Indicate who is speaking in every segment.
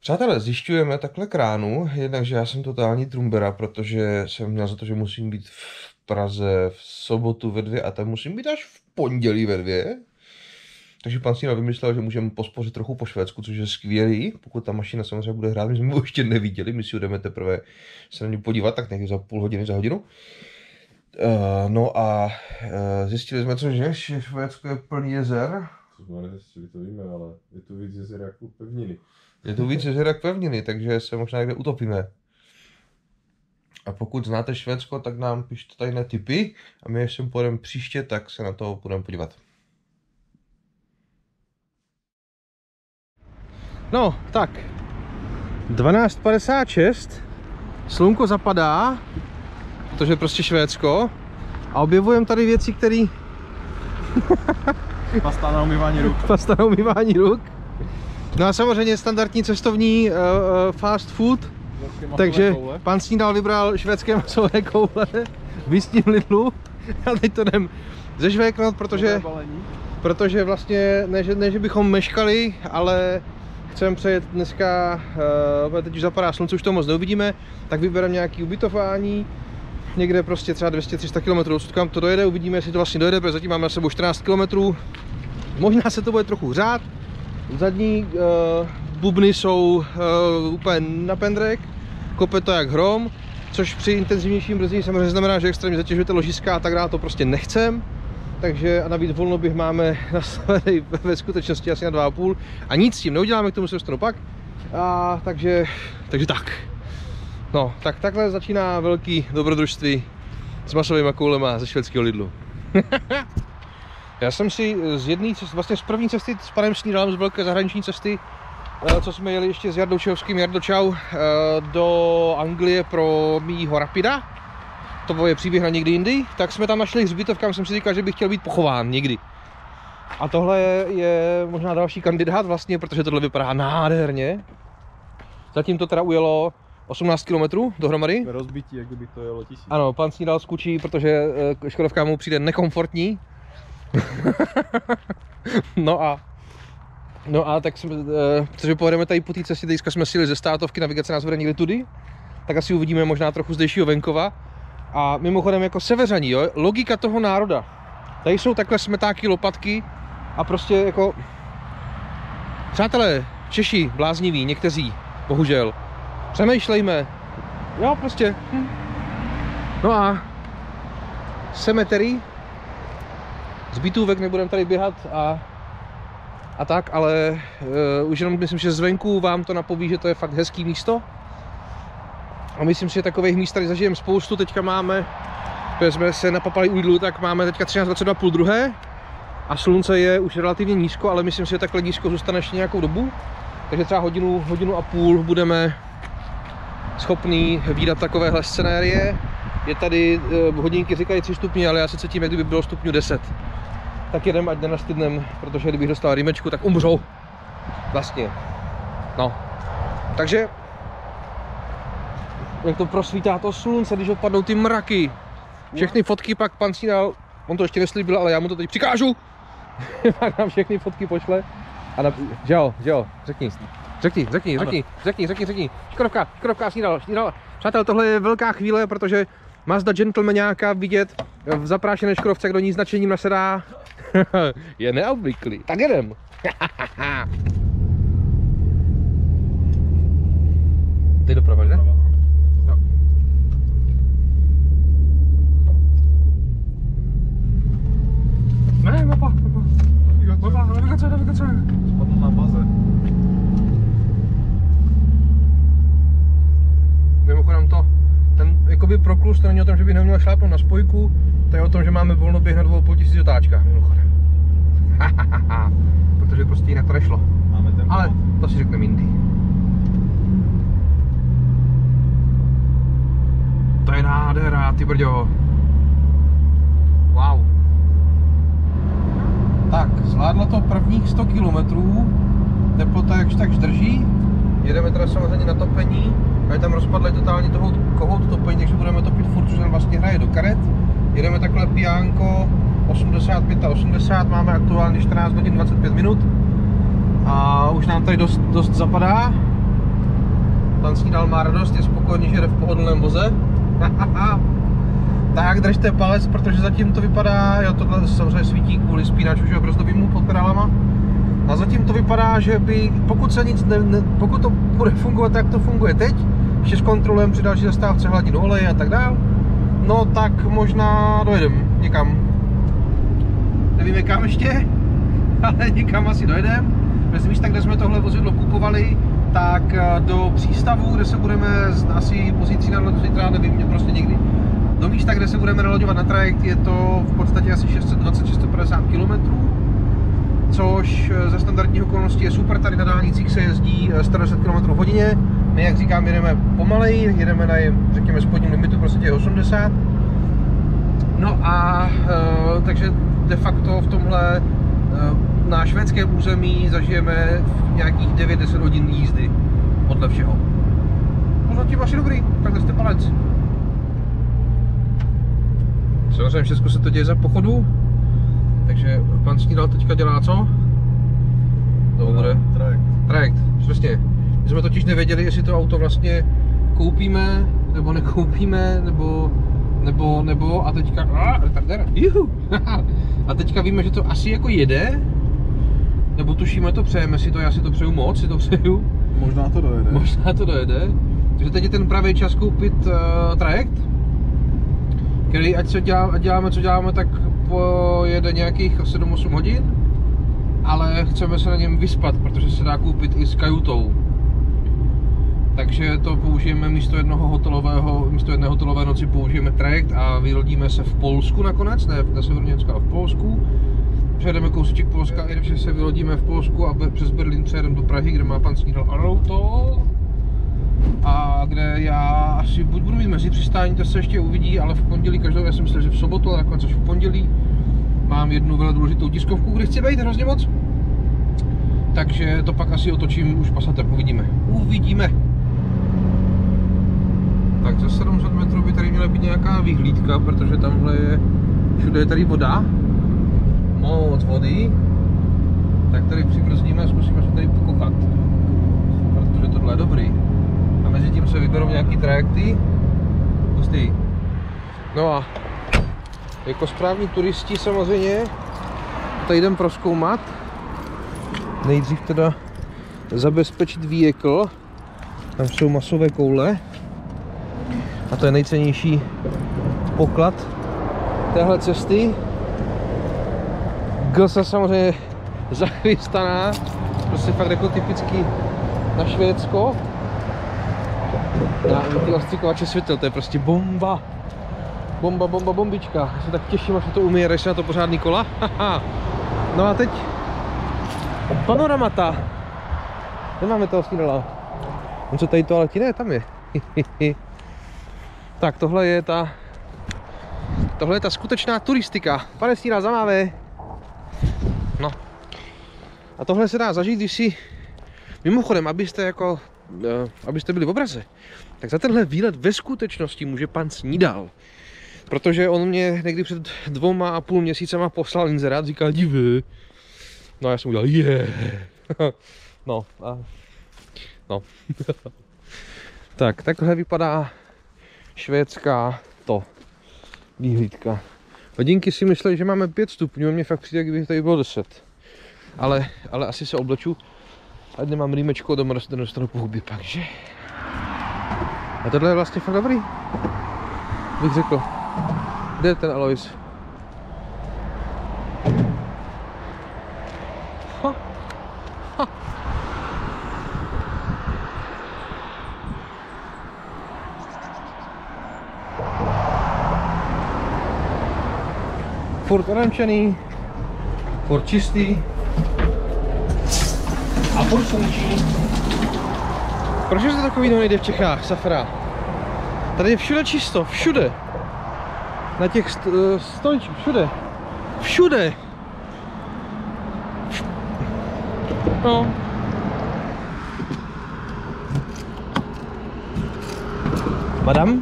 Speaker 1: Přátelé, zjišťujeme takhle k ránu, jednak, že já jsem totální trumbera, protože jsem měl za to, že musím být v Praze v sobotu ve 2 a tam musím být až v pondělí ve 2. Takže pan Sýna vymyslel, že můžeme pospořit trochu po Švédsku, což je skvělý, pokud ta mašina samozřejmě bude hrát, my jsme ho ještě neviděli, my si jdeme teprve se na ní podívat, tak někdy za půl hodiny, za hodinu. No a zjistili jsme, že Švédsko je plný jezer.
Speaker 2: Co jsme nezjistili, to víme, ale je tu víc jezer jako pevniny.
Speaker 1: Je tu víc jezer jak pevniny, takže se možná někde utopíme. A pokud znáte Švédsko, tak nám pište tajné tipy a my, až sem pojedeme příště, tak se na to budeme podívat. No, tak. 12:56. Slunko zapadá, protože prostě Švédsko. A objevujeme tady věci, které...
Speaker 2: Pasta na umývání ruk.
Speaker 1: Pasta na umývání ruk. No a samozřejmě standardní cestovní fast food. Takže pan Snídal vybral švédské masové koule v místním Lidlu. A teď to jdem zežvéknout, protože vlastně ne, že bychom meškali, ale chceme přejet dneska, teď už zapadá slunce, už to moc neuvidíme, tak vybereme nějaké ubytování, někde prostě třeba 200-300 km odsud, kam to dojede, uvidíme, jestli to vlastně dojede, protože zatím máme na sebou 14 km. Možná se to bude trochu hřát, zadní bubny jsou úplně na pendrek, kope to jak hrom, což při intenzivnějším brzdění samozřejmě znamená, že extrémně zatěžujete ložiska a tak dále, to prostě nechcem. Takže a navíc volnoběh máme nastavený ve skutečnosti asi na 2,5 a nic s tím neuděláme, k tomu se dostanu pak. Takže tak. No, tak takhle začíná velký dobrodružství s masovými koulema ze švédského Lidlu. Já jsem si z jedné cesty, vlastně z první cesty s panem Snídalem z velké zahraniční cesty, co jsme jeli ještě s Jardou Čehovským, Jardo čau, do Anglie pro mýho Rapida. To je příběh na někdy jindy, tak jsme tam našli hřbitov, kam jsem si říkal, že bych chtěl být pochován někdy. A tohle je možná další kandidát vlastně, protože tohle vypadá nádherně. Zatím to teda ujelo 18 km dohromady.
Speaker 2: Rozbití, jak kdyby to jelo 1000.
Speaker 1: Ano, pan Snídal skučí, protože Škodovka mu přijde nekomfortní. No a tak jsme, protože pojedeme tady po té cestě, teďka jsme si jeli ze Státovky, navigace nás vede někde tudy, tak asi uvidíme možná trochu zdejšího venkova. A mimochodem jako seveřaní, jo, logika toho národa. Tady jsou takhle smetáky, lopatky a prostě jako... Přátelé, Češi, blázniví, někteří, bohužel. Přemýšlejme. Jo, prostě. No a... Cemetery. Zbytůvek nebudeme tady běhat a tak, ale už jenom myslím, že zvenku vám to napoví, že to je fakt hezký místo. A myslím si, že takových míst tady zažijeme spoustu. Teďka máme, protože jsme se napapali u Lidlu, tak máme teďka 13:22 půl druhé a slunce je už relativně nízko, ale myslím si, že takhle nízko zůstane ještě nějakou dobu. Takže třeba hodinu a půl budeme schopní vídat takovéhle scenérie. Je tady, hodinky říkají 3 stupně, ale já se cítím, jak kdyby bylo stupňů 10. Tak jedem, ať nenastydnem, protože kdybych dostal rýmečku, tak umřou. Vlastně. No. Takže jak to prosvítá to slunce, když opadnou ty mraky. Všechny fotky pak pan Snídal, on to ještě neslíbil, ale já mu to teď přikážu. Pak nám všechny fotky pošle. A že jo, řekni. Škodovka, Snídal. Přátel, tohle je velká chvíle, protože Mazda gentlemaňáka vidět v zaprášené Škodovce, kdo ní značením nasedá, je neobvyklý. Tak jedem. Ty doprava, že? Ne, mapa. Navigace.
Speaker 2: Spadl na baze.
Speaker 1: Mimochodem ten jakoby proklus, to není o tom, že bych neměl šlápnout na spojku, to je o tom, že máme volnoběh na 2500 otáčkách, mimochodem. Protože prostě jinak to nešlo.
Speaker 2: Máme tempo.
Speaker 1: Ale to si řekneme jindy. To je nádhera, ty brďo. Wow. Tak, zvládlo to prvních 100 km, teplota jakž takž drží, jedeme teda samozřejmě na topení, a je tam rozpadlý totálně toho kohout topení, takže budeme topit furt, což vlastně hraje do karet. Jedeme takhle pijánko 85 máme aktuálně 14 hodin 25 minut a už nám tady dost zapadá. Pan Snídal má radost, je spokojený, že jde v pohodlném voze. Tak držte palec, protože zatím to vypadá, jo, tohle samozřejmě svítí kvůli spínaču, že jo, brzdovýmu pod pedálama. A zatím to vypadá, že by, pokud se nic pokud to bude fungovat, tak to funguje teď, ještě zkontrolujeme při další zastávce hladinu oleje a tak dál, no tak možná dojedeme někam. Nevíme kam ještě, ale někam asi dojedeme. Bez místa, kde jsme tohle vozidlo kupovali, tak do přístavu, kde se budeme asi pozítří na zítra, nevím, prostě někdy. Do místa, kde se budeme naloďovat na trajekt, je to v podstatě asi 620-650 km, což ze standardních okolností je super. Tady na dálnicích se jezdí 110 km/h. My, jak říkám, jedeme pomalej, jedeme na, řekněme, spodním limitu, prostě je 80. No a takže de facto v tomhle na švédském území zažijeme nějakých 9-10 hodin jízdy, podle všeho. No zatím asi dobrý, tak držte palec. Samozřejmě všechno se to děje za pochodu, takže pan Snídal teďka dělá co? To bude trajekt, přesně. My jsme totiž nevěděli, jestli to auto vlastně koupíme, nebo nekoupíme, nebo a teďka, retarder, juhu. A teďka víme, že to asi jako jede, nebo tušíme to, přejeme si to, já si to přeju moc, si to přeju.
Speaker 2: Možná to dojede.
Speaker 1: Možná to dojede. Takže teď je ten pravý čas koupit trajekt, který ať děláme, co děláme, tak pojede nějakých 7-8 hodin, ale chceme se na něm vyspat, protože se dá koupit i s kajutou. Takže to použijeme místo jedné hotelové noci použijeme trajekt a vylodíme se v Polsku nakonec, ne na severu Německa, ale v Polsku. Přejedeme kousíček Polska, i se vylodíme v Polsku a přes Berlín přejedeme do Prahy, kde má pan Snídal auto. A kde já asi budu mít mezi přistání, to se ještě uvidí, ale v pondělí každou, já jsem myslel, že v sobotu, ale nakonec až v pondělí mám jednu velmi důležitou tiskovku, kde chci být hrozně moc. Takže to pak asi otočím už Passatem, uvidíme. Tak za 700 metrů by tady měla být nějaká vyhlídka, protože tamhle je, všude je tady voda, moc vody. Tak tady přibrzdíme a zkusíme se tady pokoukat, protože tohle je dobrý. A mezi tím se vyberou nějaký trajekty. Pustý. No a jako správní turisti samozřejmě tady jdem prozkoumat. Nejdřív teda zabezpečit vehicle. Tam jsou masové koule. A to je nejcennější poklad téhle cesty. Glsa samozřejmě zachystaná. Prostě fakt jako typicky na Švédsko. Na ty ostříkovače světel, to je prostě bomba. Bombička. Já se tak těším, až se to umije, až na to pořádný kola. No a teď panoramata. Nemáme toho Snídala. On co tady toaleti? Ne, tam je. Tak tohle je ta skutečná turistika. Pane Snídal, zamáve. No. A tohle se dá zažít, když si mimochodem, abyste byli v obraze, tak za tenhle výlet ve skutečnosti může pan Snídal. Protože on mě někdy před 2,5 měsícema poslal inzerát, říkal dívej. No a já jsem udělal No. Tak, takhle vypadá švédská výhlídka. Hodinky si mysleli, že máme 5 stupňů, mně fakt přijde, kdyby tady bylo 10. Ale asi se obleču, ať nemám rýmečko, doma dostanu po hubě pak, že? A tohle je vlastně fakt dobrý, bych řekl. Kde je ten Alois? Furt orančený, furt čistý a furt funkční. Proč to takový nejde v Čechách, Safra? Tady je všude čisto, všude. Na těch stoličích, všude. No. Madame?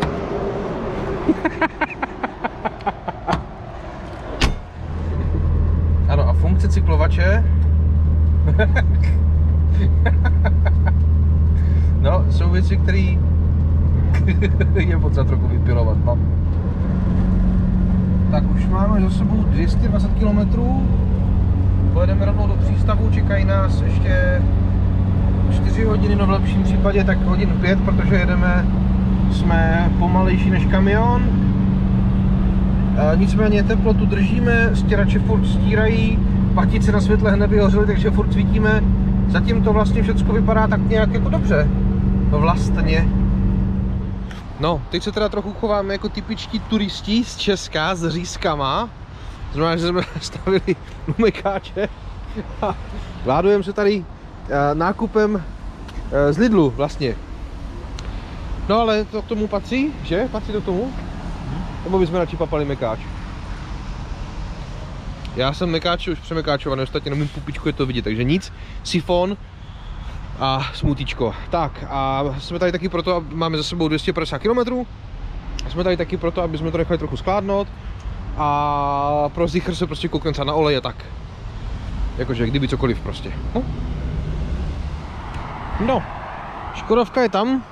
Speaker 1: Ano, a funkce cyklovače? No, jsou věci, které je potřeba trochu vypilovat. No. Tak už máme za sebou 220 km. Pojedeme rovnou do přístavu, čekají nás ještě 4 hodiny, no v lepším případě tak hodin 5, protože jsme pomalejší než kamion. Nicméně teplotu držíme, stěrače furt stírají, patice na světle hned vyhořely, takže furt svítíme. Zatím to vlastně všechno vypadá tak nějak jako dobře. Vlastně. No, teď se teda trochu chováme jako typičtí turisti z Česka s řízkama. Znamená, že jsme stavili umekáče a vládujeme se tady nákupem z Lidlu vlastně. No ale to k tomu patří, že? Patří to k tomu? Nebo bychom radši papali mekáč? Já jsem mekáč už přemekáčovaný, ostatně na mým pupičku je to vidět, takže nic, sifon a smutíčko. Tak a jsme tady taky proto, máme za sebou 250 km. Jsme tady taky proto, aby jsme to nechali trochu skládnout a pro zichr se prostě koukneme třeba na olej a tak. Jakože kdyby cokoliv prostě. No, Škodovka je tam.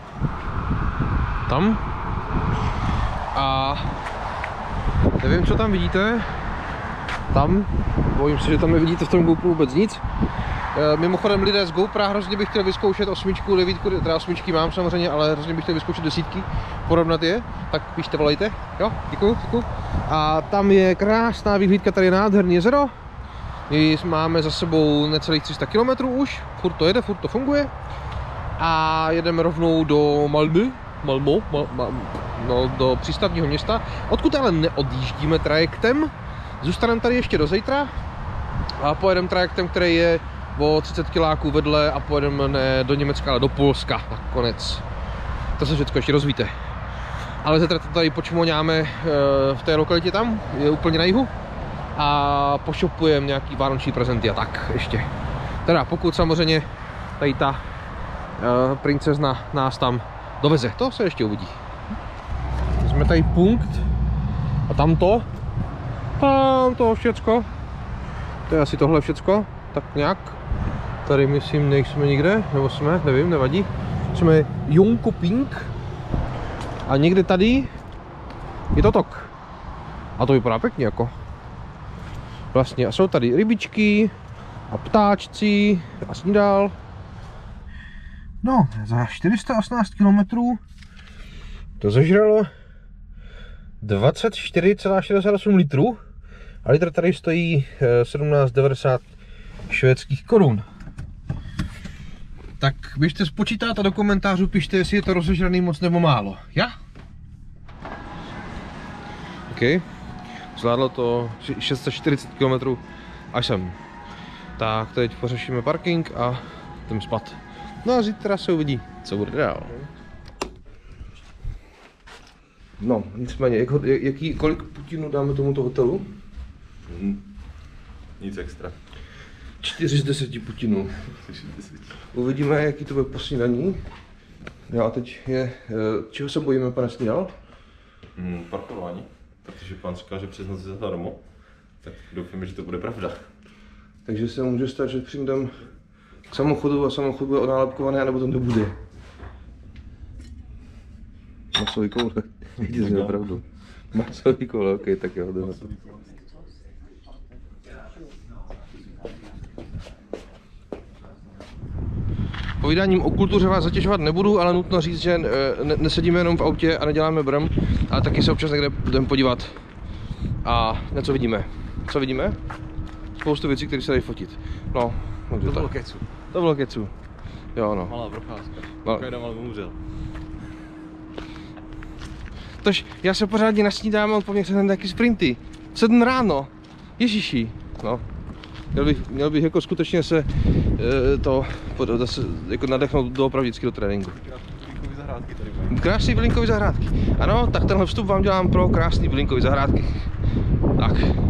Speaker 1: A nevím, co tam vidíte. Tam, bojím se, že tam nevidíte v tom GoPro vůbec nic. Mimochodem lidé z GoPro hrozně bych chtěl vyzkoušet 8, 9, teda 8 mám samozřejmě, ale hrozně bych chtěl vyzkoušet 10, porovnat je, tak píšte, volejte, jo, děkuju. A tam je krásná vyhlídka, tady je nádherný jezero. My máme za sebou necelých 300 km už, furt to jede, furt to funguje. A jedeme rovnou do Malmö, do přístavního města, odkud ale neodjíždíme trajektem. Zůstaneme tady ještě do zítra a pojedeme trajektem, který je o 30 kiláků vedle a pojedeme ne do Německa, ale do Polska nakonec. To se všechno ještě rozvíte. Ale zítra tady počmoňáme v té lokalitě tam, je úplně na jihu. A pošopujeme nějaký vánoční prezenty a tak ještě. Teda pokud samozřejmě tady ta princezna nás tam doveze, to se ještě uvidí. Jsme tady punkt a tam to všecko. To je asi tohle všecko, tak nějak. Tady myslím nejsme nikde, nebo jsme, nevím, nevadí. Jsme Jönköping a někde tady je to tok. A to vypadá pěkně jako. Vlastně a jsou tady rybičky a ptáčci a snídal. No, za 418 km to zažralo 24,68 litrů a litr tady stojí 17,90 švédských korun. Tak běžte spočítat a do komentářů pište, jestli je to rozežraný moc nebo málo. Já? OK. Zvládlo to 640 km až sem. Tak teď pořešíme parking a jdem spát. No a zítra se uvidí, co bude dál. No, nicméně, kolik Putinů dáme tomuto hotelu?
Speaker 2: Nic extra.
Speaker 1: 4 z 10 Putinů. Uvidíme, jaký to bude po snídaní. Jo a teď je, čeho se bojíme, pane Snídal?
Speaker 2: Parkování, protože pán říkal, že přes noc je zadarmo, tak doufám, že to bude pravda.
Speaker 1: Takže se může stát, že přijdem k samochodu a samochod bude onálepkovaný, anebo to nebude. Masový koule, vidíte, že opravdu. Masový koule, ok, tak jo, jdeme. Povídáním o kultuře vás zatěžovat nebudu, ale nutno říct, že nesedíme jenom v autě a neděláme brm, ale taky se občas někde budeme podívat a něco vidíme. Co vidíme? Spoustu věcí, které se dají fotit. No, to bylo kecu. To bylo kecu. Jo, no.
Speaker 2: Malá procházka. Kajda mal umřel.
Speaker 1: Tož já se pořádně nasnídám a on po mně chce ten taky sprinty. 7 ráno. Ježiši. No. Měl bych jako skutečně se jako nadechnout doopravdy vždycky do tréninku. Krásný bylinkový zahrádky. Ano, tak tenhle vstup vám dělám pro krásný bylinkový zahrádky. Tak.